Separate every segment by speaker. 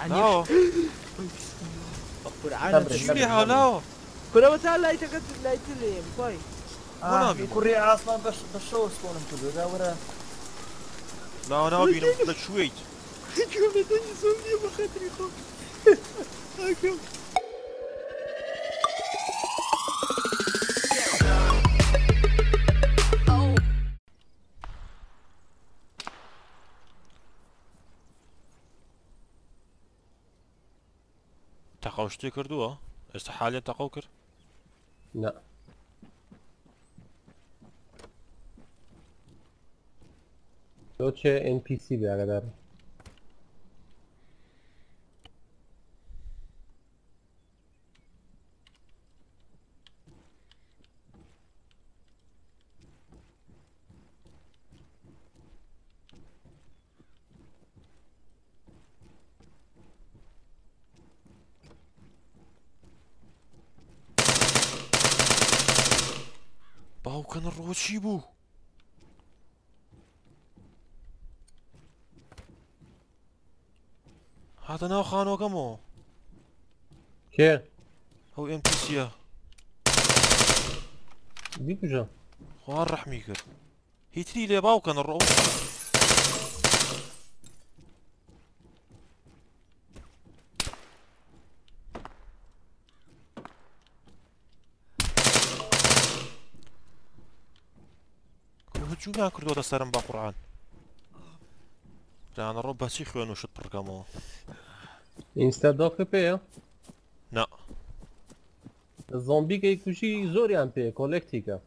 Speaker 1: ناوە چی هالاوە
Speaker 2: کورەوە تا لایتەکەت لایتر لێم خۆی
Speaker 3: کوڕی ئاسمان بە شەو سپۆنم کردو وەرە
Speaker 1: ناوە بینم لەکوێیت
Speaker 2: گوێنەدەنی زۆر نییە بە خەتری خۆ
Speaker 1: تەقاو شتێ کردووە؟ ئێستا حالیان تەقاو کرد؟
Speaker 4: لا تۆ چێ NPC بێ
Speaker 1: باوکەن ڕۆ چی بوو؟ هاتە ناو خانۆکەمەوە
Speaker 4: کێ؟
Speaker 1: ئەو NPCە
Speaker 4: بیکوژە
Speaker 1: خوار ڕەحمی کرد هیتری لێ باوکەن ڕۆ هجومیان کردووەتە سەرم بە قورعان جانە ڕۆ بەچی خوێن و شت پڕکەمەوە
Speaker 4: ئینستادۆکە پێیە؟
Speaker 1: نا
Speaker 4: زۆمبیکەی کوژی زۆریان پێ کۆلێکتیکە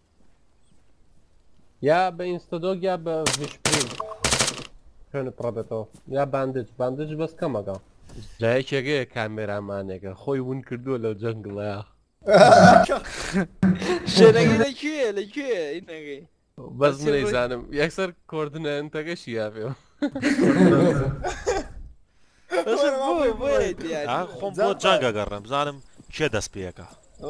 Speaker 4: یا بە ئینستادۆک یا بە ویشپرین خوێنە پڕەبێتەوە یا باندج بەس کەمەکە جایەکێگەیە کامێرامانێکە خۆی ون کردووە لەو جەنگڵەیە
Speaker 2: شوێنەکەی لەکوێ ئینەکەی
Speaker 4: بەس نەیزانم یەکسەر کۆردنەنتەکەشی یا پێ
Speaker 1: خۆم بۆ جەنگە گەڕێم بزانم کێ دەست پێەکە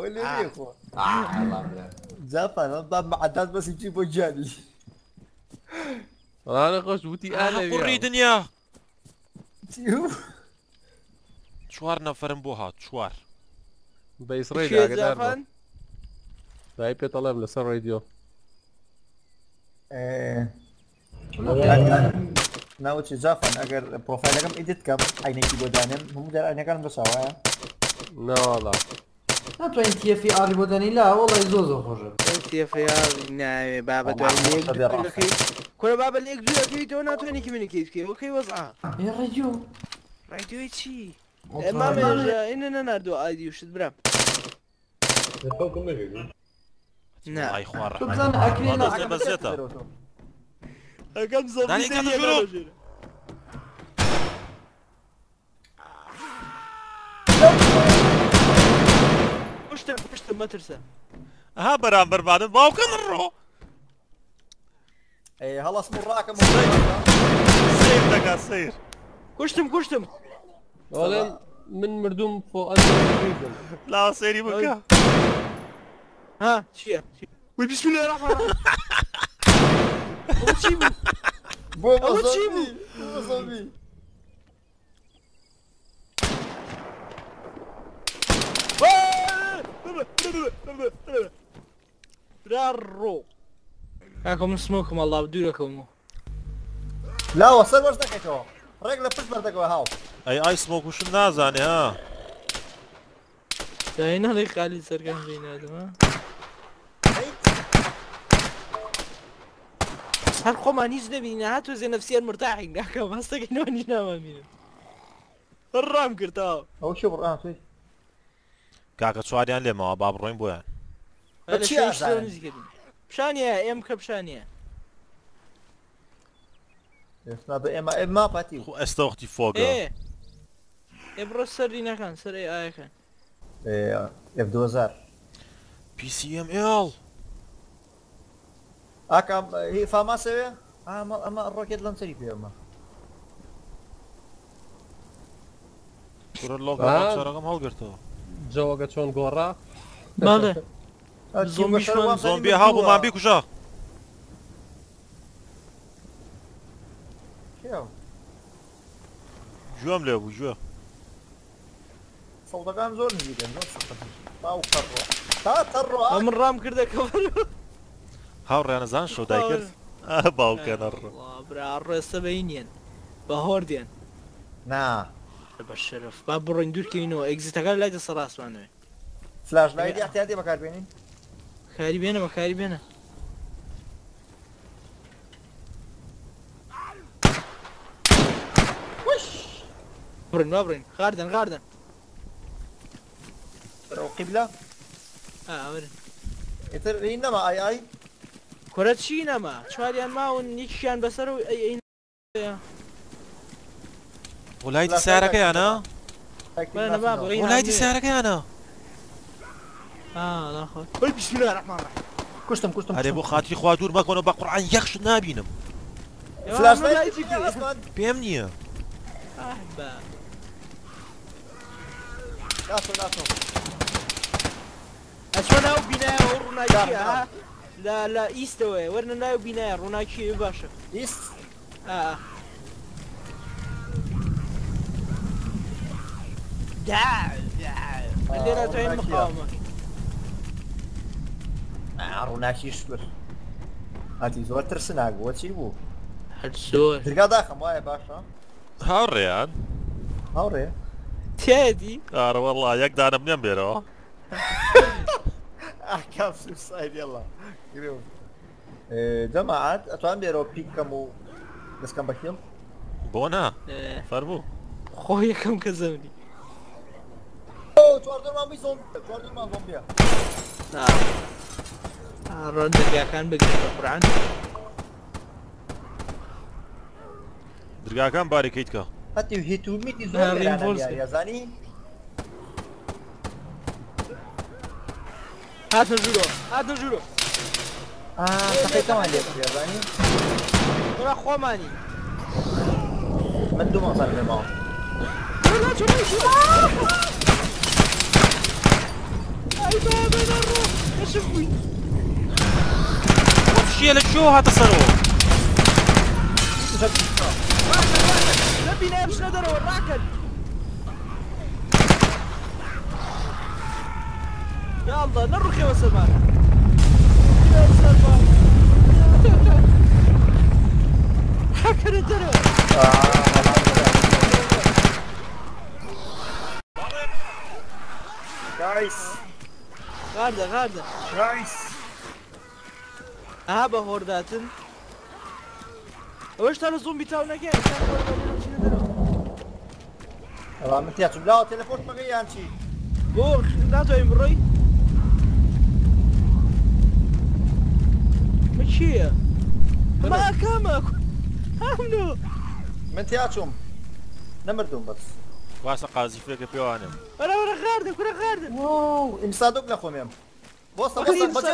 Speaker 3: زاپان عداد بەسی چی بۆ جانی
Speaker 4: وانە خۆش وتی
Speaker 1: قوڕی دنیا چوار نەفەرم بۆ هات چوار
Speaker 4: بە ئیسڕێی ئاگدار دای پێ تەڵێم لەسەر ڕێدیۆ
Speaker 3: ناوچی زافان ئەگەر پرۆفایلەکەم ئیدت کەم عینێکی بۆ دانێم هەموو دەرانەکان بەساوایە
Speaker 4: ناوەڵا
Speaker 5: ناتوانین تیەفی ئاری بۆ دەنی لا وەڵی زۆ خۆشە
Speaker 2: تیەفیار ناوێ بابە دوای کورە بابە لێک دوورەکەیتەوە ناتوانانی کمیونیکیت بکەی وەکەی وەزعا
Speaker 5: ڕێدیۆ
Speaker 2: ڕێدیۆی چی؟ مامێژە ئینە نەناردووە ئایدی وشت برام
Speaker 1: ئای خوار
Speaker 5: بزان ئەکرێنە
Speaker 1: بەزێتە
Speaker 2: ئەگەم
Speaker 1: دانی کاتە ژوورۆ
Speaker 2: پشتم مەترسە
Speaker 1: ئەها بەرامبەر بادم باوکەن ڕۆ
Speaker 3: هەڵەس ڕاکەم
Speaker 1: سیر دەکا سیر
Speaker 2: کوشتم
Speaker 4: ئەڵێن من مردوم فۆ ئەندریزم
Speaker 1: لاوە سەیری بکە
Speaker 2: ها چییە؟ وی بسم الله الرحمن الرحیم ئەوە چی بوو؟ ئەوە چی بوو؟ برا ڕۆ کاکە من سمۆکم ئەڵڵا دوورەکەمەوە
Speaker 3: لاوە سەر وەرز دەکەیتەوە ڕێک لە پشت بەردەکەوە هاو
Speaker 1: ئەی سمۆکوشم نازانێ ها
Speaker 2: داهی نەڵی خالی سەرگەم بێ نادم ها هەر خۆمان هیچ نەبینە هاتووە زێ نەفسیان مرتاحین ناکە باستەکەینەوە نیش نامامینم ڕام کردەوە
Speaker 3: ئەو شو بڕان توی
Speaker 1: کاکە چواریان لێمەوە با بڕۆین بۆیان
Speaker 2: پیشانیە ئێم کە پیشانیە
Speaker 3: بە ئێمە پاتی
Speaker 1: خۆ ئێستا وەختی فۆگە
Speaker 2: ئێ بڕۆ سەرینەکان سەر ئایەکان
Speaker 3: F2000
Speaker 1: PCML
Speaker 3: ئاکام هی فاماسەوێ ئەمە ڕۆکێت لەم سەری پێمە
Speaker 1: کوڕە لۆگەڕەکەم هەڵگرتەوە
Speaker 4: جەوەگە چۆن گۆڕا
Speaker 2: بەڵێ
Speaker 1: زۆمبی هاو بۆمان بیکوژە جوام لێ بوو گوێ
Speaker 3: سەودەکان زۆر نزیکن زۆر سەخت تاو قەڕۆ تا تەڕۆ
Speaker 2: من ڕام کردە کەوەر
Speaker 1: هاوڕێنەزان شەودای کرد باوکەنە ڕ
Speaker 2: برا ڕێستە بەینیان بە هۆردیان
Speaker 3: نا
Speaker 2: بە شەرف با بڕۆین دوورکەینەوە ئەگزیتەکە لای دەسە ڕاستوانوێ
Speaker 3: فلاش لایتی احتیاطی بەکاربێنین
Speaker 2: کاری بێنەوە کاری بێنە بڕین وا بڕین غاردن غاردن
Speaker 3: بەرەو قیبلە
Speaker 2: ئاورن
Speaker 3: ئیتر هین نەما ئای ئای
Speaker 2: کورە چی نەما چواریان ماون یەکیشیان بەسەر و
Speaker 1: وڵایتی سیارەکەیانە
Speaker 2: نەما بڕین
Speaker 1: وڵایتی سیارەکەیانە
Speaker 2: بەی بسم الله الرحمن الرحیم
Speaker 3: کوشتم کوشتم
Speaker 1: هەرێ بۆ خاتری خوا دوور مەکەنەوە بە قورعان یەخش نابینم
Speaker 3: فلاش
Speaker 2: لایتی
Speaker 3: لایتی
Speaker 2: بێ.
Speaker 3: ئەسمان
Speaker 1: پێم نییە
Speaker 3: ناتۆ ناتۆ
Speaker 2: ئەچۆ ناو بینایەوە ئەو ڕووناکیە لە ئیستەوەی وەرنە ناو بینایە ڕووناکی باشە
Speaker 3: ئیست
Speaker 2: لێرە توی مقاومە
Speaker 3: ڕووناکیش بر هاتی زۆر ترسناک بووە چی بوو
Speaker 2: زۆر
Speaker 3: درگا داخەم وایە باشە
Speaker 1: هاوڕێیان
Speaker 3: هاوڕێ
Speaker 2: تێدی
Speaker 1: ئارە وەڵڵا یەک دانم نێم بێرەوە
Speaker 3: ئاکام سوساید یەڵا گرێ جەماعەت ئەتوان بێرەوە پیکەم و دەستکەم بە کێڵ
Speaker 1: بۆ نا فەرموو
Speaker 2: خۆ یەکەم کە زەونی
Speaker 3: چواردەمان بی زۆم چواردەمان زۆمبیە
Speaker 2: ڕۆن دەرگاکان بگرن بە قورعان
Speaker 1: درگاکان باریکەیت کە
Speaker 3: هەتی هیتومیتی
Speaker 2: ها،
Speaker 3: زۆر
Speaker 2: reinforce
Speaker 3: لێرانە یازانی
Speaker 2: هاتە ژوورۆ هاتە ژوورۆ
Speaker 3: تەقەیتەمان لێ یازانی
Speaker 2: وەرا خۆمانی
Speaker 3: من دوو مەسەر لێماوە
Speaker 1: شیە لە شۆ هاتە سەرەوە
Speaker 2: نبینای بچنە دەرەوە ڕاکەن یاڵڵا نەڕوخێەوە سەرمان حەکەرە دەرەوە
Speaker 3: گایس
Speaker 2: غاردە غاردە
Speaker 3: گایس
Speaker 2: ئاها بە هۆرداتن ئەوەش تا لە زۆمبی تاو نەکەن
Speaker 3: ئەوە من تیا چوبلاوە تەلەفۆن مەگەی یان چی
Speaker 2: بۆ ناتوانین بڕۆی مە چییە؟ ئەمە کامە هەمنۆ
Speaker 3: من تیا چووم نەمردوم بەس
Speaker 1: واسە قازیفێکە پێوانم
Speaker 2: وەرە وەرە غاردە کورە غاردە
Speaker 3: ئیمسادۆک نەخۆمێم بۆستە
Speaker 2: ئەخی
Speaker 3: بەسە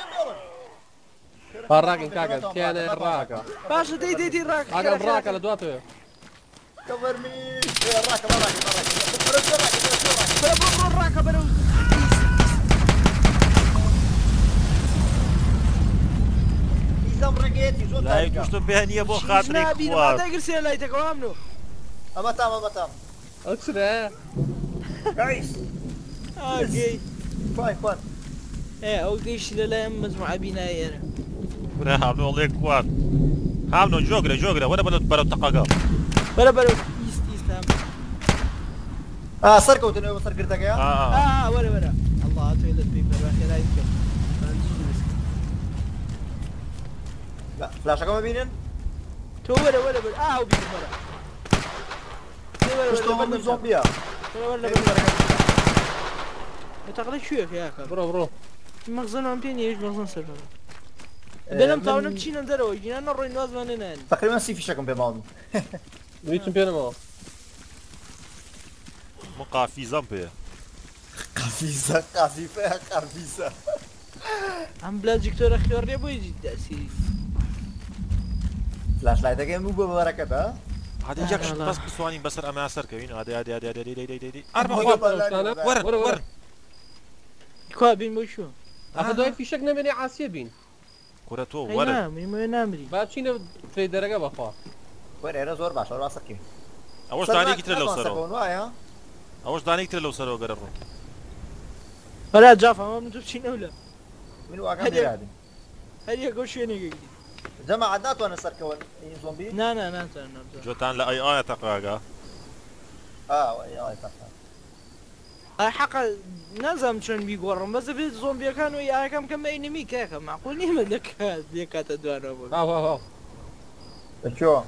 Speaker 4: ڕاکن کاکە تیانە ڕاکە
Speaker 2: باشە دەی دەی دەی ڕاک
Speaker 4: ئاگەم ڕاکە لە دواتەوە
Speaker 3: کەڤەرمی ڕاکە ڕاکە
Speaker 2: بەرە بڕۆ ڕاکە بەرەو
Speaker 3: ئیزەم ڕێگەیەتی زۆر
Speaker 1: لای گوشتم پێیان نییە بۆ خاتری خوا
Speaker 2: دەگرسێ لای تەکەوە هەمنۆ
Speaker 3: ئەمە تام ئەمە تام
Speaker 4: ئەو چرە
Speaker 3: گایس
Speaker 2: ئاگەی
Speaker 3: کوای کوان
Speaker 2: ئەو گەیشتی لەلایەن مەجموعە بینایە ئێرە
Speaker 1: برا هاونۆڵێک کوان هاونۆ جۆگرە جۆگرە وەرە بەرەو تەقەکە
Speaker 2: بەرە بەرەو ئیست ئیست هەم
Speaker 3: سەرکەوتنەوە بە سەرگردەکەیە
Speaker 2: وەرە وەرە ئەڵڵا تۆی لە پێی بەڕاخێرای بکەم
Speaker 3: فلاشەکەمە بینن
Speaker 2: تۆ وەرە وەرە بەر ئاو بینم وەرە
Speaker 3: پشتەوە زۆمبیە
Speaker 2: تەقلە کوێ یاکە
Speaker 4: بڕۆ بڕۆ
Speaker 2: مەغزەنم پێ نیە هیچ مەغزن سەر بێنم تاونم چینە دەرەوە گینان نەڕۆی نازوانێ نان
Speaker 3: تقریبا سی فیشەکەم پێ ماڵم
Speaker 4: ویچم پێنەمەوە
Speaker 1: مقافیزەم پێ
Speaker 3: قافیزە قافیفە قافیزە
Speaker 2: ئەم بلا جیکتۆرە خوێڕێ بۆی داسی
Speaker 3: فلاش لایتەکەم بوو بە بەرەکەتە
Speaker 1: هادی یەکش بەس بسوانین بەسەر ئەمە سەرکەوین ئادی وەرن
Speaker 2: کا بین بۆ شو
Speaker 4: ئەخە دوای فیشەک نەبێنێ عاسیە بین
Speaker 1: کورە تۆ وەرە
Speaker 2: منیمە نامری
Speaker 4: با چینە ترێدەرەکە بەخوا
Speaker 3: وەرێرە زۆر باشە ڕاستەکەین
Speaker 1: ئەوەش دانێکی ترە لەو سەرەوە
Speaker 3: وایە
Speaker 1: ئەوەش دانێکی ترە لەو سەرەوە گەرە ڕوو
Speaker 2: ولا جاف ما من تبشين ولا
Speaker 3: من واقع بيرادي
Speaker 2: هل يقول شو نيجي
Speaker 3: جماعة عدات وانا سركون زومبي
Speaker 2: نا
Speaker 1: جوتان لە ئەی ئایا تەقاگا
Speaker 3: وای تاقا
Speaker 2: حق نظام شون بيقورم بس في زومبي كانوا يا كم كم انمي كيكا معقول نيم لك ديك تدوانا
Speaker 4: واو
Speaker 3: شو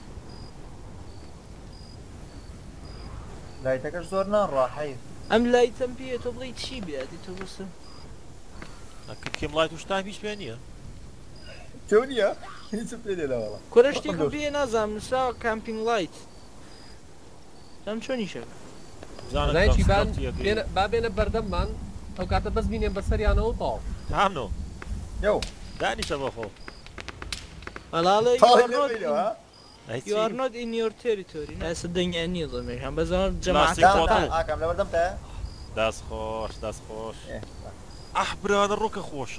Speaker 3: لا يتكش زورنا راحي
Speaker 2: ام لا يتنبيه تبغي تشي بيادي تبصم
Speaker 1: کێم لای توشتا هیچ پێ نییە
Speaker 3: تونيا نسبت لي لا والله
Speaker 2: كرشتي كوبي نظام نسا كامبينج لايت تم شوني شك
Speaker 4: زانایکی با بێنە بەردەممان ئەو کاتە بەس بینێن بەسەریانەوە تاو
Speaker 1: هامنۆ
Speaker 3: يو
Speaker 1: دانیشە بەخۆ
Speaker 2: والله
Speaker 1: ئەی
Speaker 2: you are not in your territory ناس الدنيا نظام هم بزمان
Speaker 1: جماعة
Speaker 2: جماعة
Speaker 3: كم لو ردمت
Speaker 1: داس خۆش ئەح برادە ڕووکە خۆشە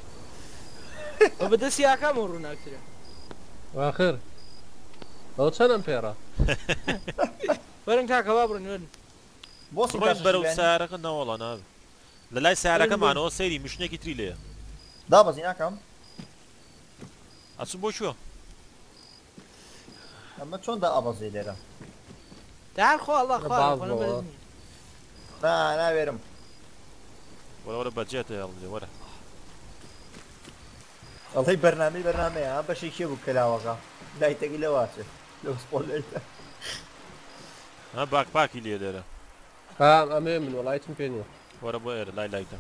Speaker 2: وبدس يا كم ورونا اكثر
Speaker 4: واخر ئەو چەندم پێڕە
Speaker 2: ورن كاكا بابرن ورن
Speaker 1: ڕۆین بەرەو سارەکە نەوەڵە ناوێ لە لای سارەکەمانەوە سەیری میشنێکی تری لێە
Speaker 3: دابز هناكم
Speaker 1: ئەچوو بۆ چووە
Speaker 3: اما شلون دا ابزي ليرا
Speaker 2: تعال خو الله خالق انا بلزني
Speaker 3: لا ويرم
Speaker 1: وەرە بەجێتە هێڵدێ وەرە
Speaker 3: والله برنامج ها بشي كيبو كلاوغا لا يتقي لواسه لو سبوليت
Speaker 1: ها باک پاکی لێ لێرە
Speaker 4: ئەمێ من وڵایتم پێ نییە
Speaker 1: وەرە بۆ ئێرە لای لایتە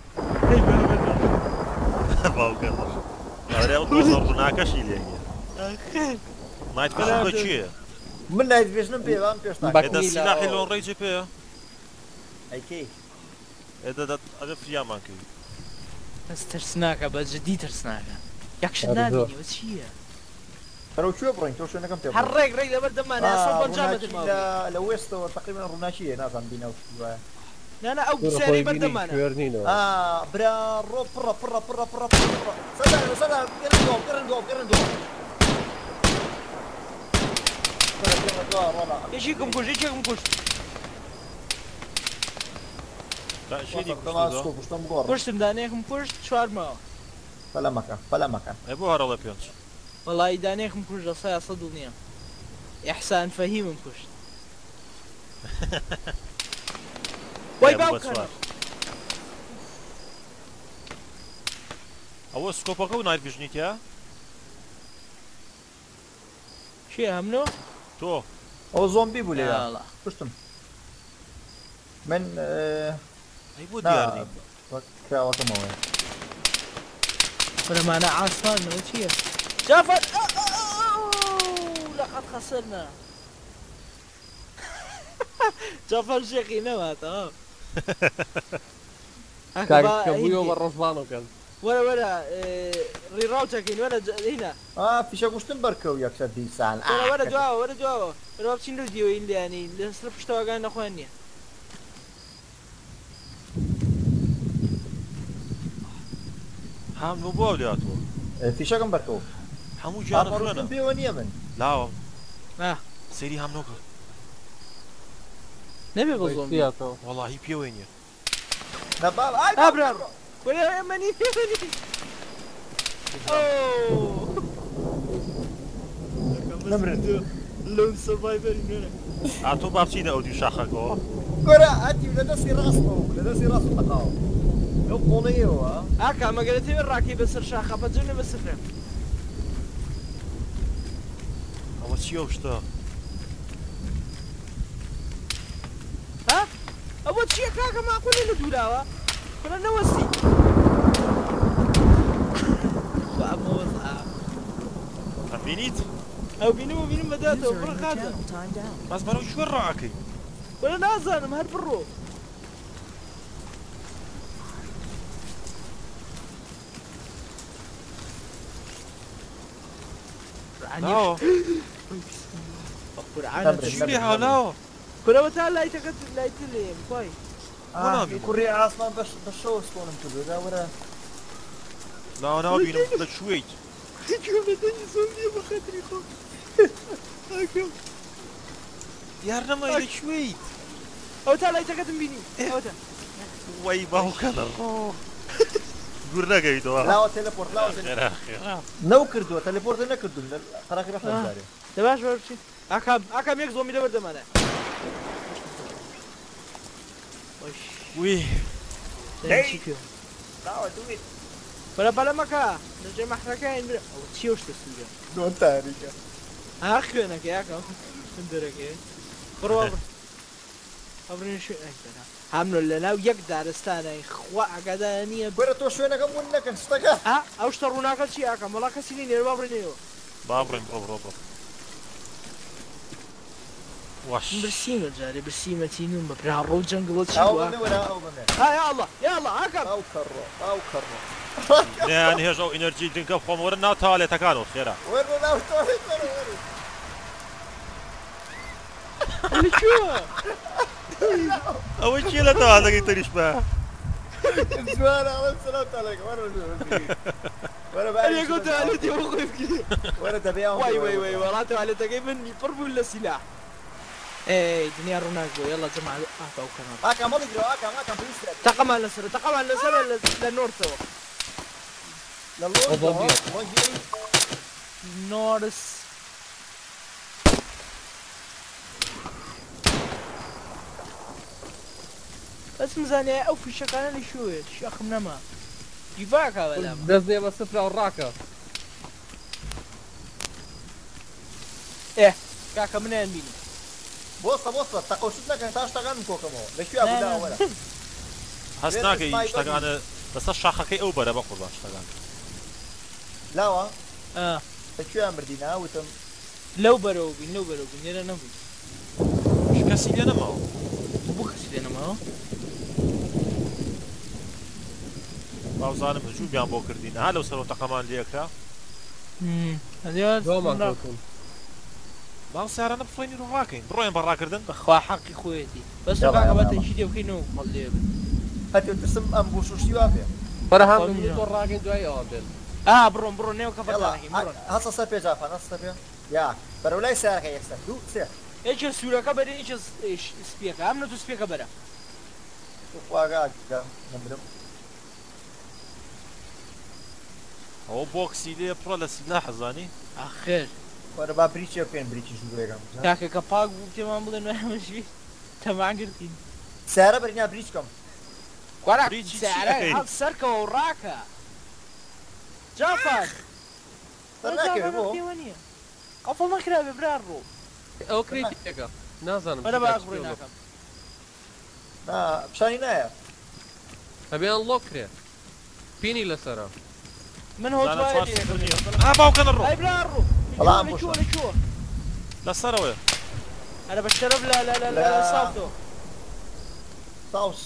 Speaker 1: باوکە ئەو ڕووناکەشی لێنیە نایت بە چییە
Speaker 3: من نايت بيشنم بيوان بيشتاك
Speaker 1: ئێدە سیلاحی لۆن ڕێجێ پێە
Speaker 3: اي كي
Speaker 1: ئێدە ئەدە فریامان کردی
Speaker 2: بس ترسناكا بس جدي ترسناكا يكشن ناديني بس شيء
Speaker 3: ترى شو برين تو شو نكم تبغى
Speaker 2: حرق ريق برد ما انا اصلا جامد الماضي
Speaker 3: لا لو ويستو تقريبا روناشيه ناس عم بينو
Speaker 2: لا او ساري برد ما انا
Speaker 3: برا رو برا سلام قرن جوب
Speaker 2: يجيكم كل
Speaker 1: لا شيدي
Speaker 2: پشتم دانێکم پشت چوارمەوە
Speaker 3: فلا مكان
Speaker 1: ئەی بۆ هەرەڵە پێنج
Speaker 2: وەڵی دانێکم پشت دەسای سەد و نییە ئیحسان فەهیمم پشت وای باوکەنە
Speaker 1: ئەوە سکۆپەکە و نایت ڤیژنیتە
Speaker 2: چیە هەمنۆ
Speaker 1: تۆ
Speaker 3: او زومبي بولي
Speaker 2: يلا
Speaker 3: پشتم من
Speaker 1: ئەی بۆ دیارنی
Speaker 3: كراوتموه
Speaker 2: فرمانە عاسمانەوە چییە جافر لقد خسرنا جافر شيخي نماتەوە
Speaker 4: کاکەبوویەوە بە ڕۆژبانەکەن
Speaker 2: ولا ريراوتكين ولا هنا
Speaker 3: في شو قشتم بركو يكسر دي سان
Speaker 2: ولا دواوە ولا بچین لە دیوەی لیانی لەسەر پشتەوەگان نەخوێن نییە
Speaker 1: هەموو بۆ لاتوە
Speaker 3: في شو بركو
Speaker 1: هەموو جیانە خوێنە
Speaker 3: بيوني من
Speaker 1: لاوە
Speaker 2: نا
Speaker 1: سەیری هەمنۆکە
Speaker 2: نەبێ بە زۆمبی
Speaker 1: وەڵاهی پێوەی نییە
Speaker 3: نبال
Speaker 2: ابرار ولا مني
Speaker 3: نمرد
Speaker 2: لو سرفايفر هنا
Speaker 1: ئاتۆ با بچینە ئەو دوو شاخەکەەوە
Speaker 3: كرة أتي ولا دسي راسه حقاو لو قوليه هو
Speaker 2: هكا ما قلت لي الراكي بس الشاخه بتجوني بس فريم
Speaker 1: ئەوە چیە شتە
Speaker 2: ها اول شيء كاكا ما اقول له دولاوا كنا نوسي
Speaker 1: بینیت
Speaker 2: او بينو مداته وفرق هذا
Speaker 1: بەس بەرەو شوێن ڕاکەی
Speaker 2: ولا نازانم هەر بڕۆ
Speaker 1: ژووری هالاوە
Speaker 2: كنا متى لا يتلي كويس
Speaker 3: كوري عاصمان بشو سكونم كله لا ورا
Speaker 1: لا نابینم لە شوێیت دیار نەمای لەکوێیت
Speaker 2: ئەو تا لایتەکەتم بینی ئەوتە
Speaker 1: وەی باوکەنە ڕۆ گور نەگەیتەوە
Speaker 3: لاوە تێلەپۆرت لاوە نەو کردووە تەلەپۆرت نەکردوون قەراقی بەخەمدارێ
Speaker 2: دەباش بەرچین ئاکام یەک زۆمی لەبەر دەمانە
Speaker 1: وی
Speaker 3: لاوە دوێت
Speaker 2: بەلە مەکە لەژێ مەحرەکەین برە ئەو چی شتە سوورە
Speaker 3: دۆن تاریکە
Speaker 2: ها خوێنەکە یاکەم دەرەکەی بڕوا ئەبرین شوێنەکەنا هەمنۆ لەناو یەک دارستانەی خوا ئاگادار نییە
Speaker 3: بەرە تۆ شوێنەکەم ون نەکەن شتەکە
Speaker 2: ئەو شتە ڕووناکە چی ئاکەم وەڵا کەسی نێرە با بڕێنەوە
Speaker 1: با بڕێن ڕۆ واش
Speaker 2: برسیمە جارێ برسیمە چینوم بە برا ڕۆ جەنگڵە چی ها یاڵە ئاکەم
Speaker 3: ئەو کەڕۆ ئەو کەڕۆ
Speaker 1: نیان هێژە و ئینەرجی دنکە بخۆم وەرە ناو تاوالێتەکانەوە خێرا
Speaker 3: وەرە ناو تۆڵێت
Speaker 1: ئەوەی چی لە تاوالەکەی تەریش بە
Speaker 3: جوانە ئەڵم سەلاو تاڵێک وەرە
Speaker 2: ئەریگۆ توالێتی بۆ خۆی بگیری
Speaker 3: وەرە دەبێ
Speaker 2: وای وەڵا توالێتەکەی من پڕ بوون لە سیلاح ئێ دنیا ڕووناک بۆ یەڵا جەماع ئاکاو کەنا
Speaker 3: ئاکام هەڵیگرەوە ئاکام پلیسرە
Speaker 2: تەقەمان لەسەر لە نۆرتەوە
Speaker 3: لە لۆنجی
Speaker 2: نۆرس بەس مزانێ ئەو فیشەکانە لە شوێ شەخم نەما دیڤاکە بەلام
Speaker 4: دەستێ بە سفرە و ڕاکە
Speaker 2: کاکە منیان بینی
Speaker 3: بۆستە تەقەوشت نەکەن تا شتەکان کۆکەمەوە لەکوێ بودا وەرە
Speaker 1: هەست ناکەی شتەکانە بەسەر شاخەکەی ئەو بەرە بە قوربان شتەکان
Speaker 3: لاوە لەکوێیان بردی ناوتم
Speaker 2: لەو بەرەوە بین لێرە نەبووی
Speaker 1: کەسی لێ نەماوە
Speaker 2: بۆ کەسی لێ نەماوە
Speaker 1: باوزانم هجوومیان بۆ کردین ها لەو سەرەوە تەقەمان لێکرا باو سارانە بفڵێنی ڕواکەین بڕۆیان بەڕاکردن
Speaker 2: بەخوا حەقی خۆیەتی بەس کاکە بەتەنشی لێ بکەینەوە هەڵ لێ بن
Speaker 3: هەتێ ترسم ئەم بۆ شوشتی وا پێ
Speaker 4: بەرە هەم تۆ ڕاگەین دوای ئەوە بێن
Speaker 2: بڕۆ نێو کە بەڵاکەین بڕۆن
Speaker 3: هەسە سەر پێ جافان هەسە پێ یا بەرەو لای سارەکە یەکسەر دوو سێ
Speaker 2: هیچ سوورەکە بەرە هیچ سپێکە ئەم نە تو سپێکە بەرە
Speaker 3: خواگا نەمرم
Speaker 1: ئەوە بۆکسی لێ پڕە لە سیلا حەزانی
Speaker 2: ئاخر
Speaker 3: وەرە با بریچێ بکەین بریچیش دوێگەم
Speaker 2: کاکە کە پاک بوو پێمان بڵێن وایمەژوی تەمان گرتین
Speaker 3: سارە بەرنیا بریچ کەم
Speaker 2: وەرە هەڵ سەرکەوە و ڕاکە جافار
Speaker 3: ناکەوێت بۆ
Speaker 2: نییە قەفڵ نەکرابێ برا ڕۆ
Speaker 4: ئەو کریتێکە نازانم
Speaker 2: بەرە باش بڕۆی ناکەم
Speaker 3: پیشانی نایە
Speaker 4: ئەبێیان لۆ کرێ پینی لەسەرە
Speaker 2: من هۆتوایە
Speaker 1: ها باوکەنە ڕۆ
Speaker 2: ئەی برا ڕۆ
Speaker 3: بەڵام
Speaker 2: لەکوێ
Speaker 1: لەسەرەوە
Speaker 2: ئەرە بە شەرەف لە ساڵتەوە
Speaker 3: ساوس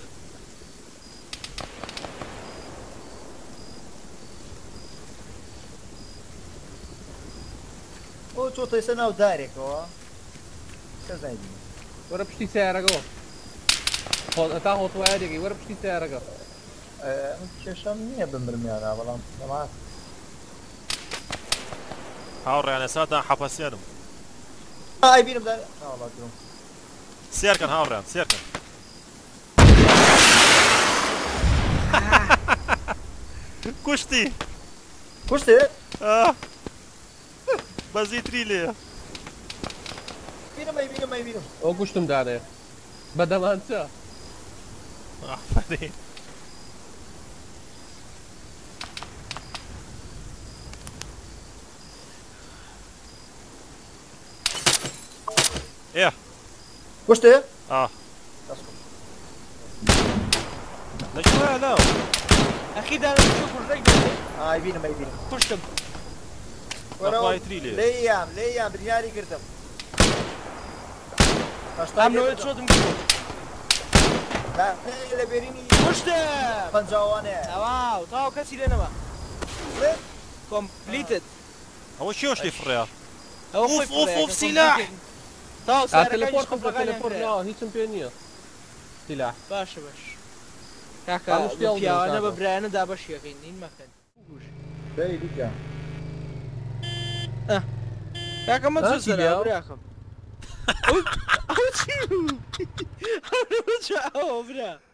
Speaker 3: ئۆ چۆتە ئێستا ناو دارێکەوە کەس نایبینی
Speaker 4: وەرە پشتی سیارەکەەوە تا هۆتوایەکەی وەرە پشتی سیارەکە
Speaker 3: کێشەم نییە بمرمیانە بەڵام دەمات
Speaker 1: هاوڕێیانە سادا حەپەسیانم
Speaker 3: ئایبینم دار
Speaker 1: سێرکەن هاوڕێیان سێرکەن کوشتی
Speaker 3: کوشتێ
Speaker 1: بەزیتری لێ
Speaker 3: بینم
Speaker 4: ئەو گوشتم دارێ بەدەمانچە
Speaker 1: ئافرین
Speaker 3: کوشتێ
Speaker 1: لەکوێ لاو
Speaker 2: ئەخی دانەچوو کوژەی
Speaker 3: ئایبینم
Speaker 2: کوشتم
Speaker 1: وەرەوایتری لێ
Speaker 3: لێیان بریاری کردم
Speaker 2: ئەمنەوەی چۆتم
Speaker 3: لە بێرینی
Speaker 2: کوشتە
Speaker 3: پەنجاوانەیە
Speaker 2: ئەواو تاو کەسی لێ نەما کۆمپلیتت
Speaker 1: ئەوە چێشتی فڕێ
Speaker 2: ئەوە
Speaker 1: سیلاح
Speaker 2: تاو
Speaker 4: تەلەفۆن خۆ تەلەفۆن هیچم پێ نییە سیلاح
Speaker 2: باشە باش کاکە پیاوانە بە برایانە دابەشیەکەین نین مەکەن
Speaker 3: دیکە
Speaker 2: کاکە مە چۆ سەرا براکەم ئەو چی بوو؟ ئەو برا